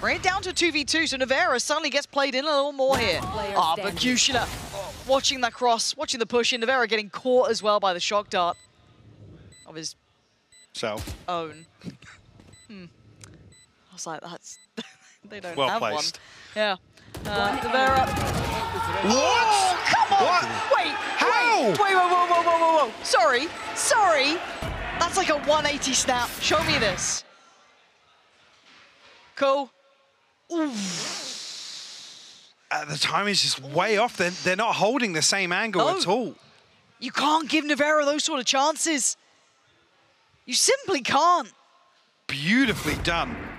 Bring it down to 2v2, so Nivera suddenly gets played in a little more here. But Kushina watching that cross, watching the push in. Nivera getting caught as well by the shock dart of his own. I was like, that's... they don't well have placed. one. Yeah. Nivera. What? Oh, come on! What? Wait, how? Wait, whoa. Sorry. That's like a 180 snap. Show me this. Cool. The timing is just way off. They're not holding the same angle at all. You can't give Nivera those sort of chances. You simply can't. Beautifully done.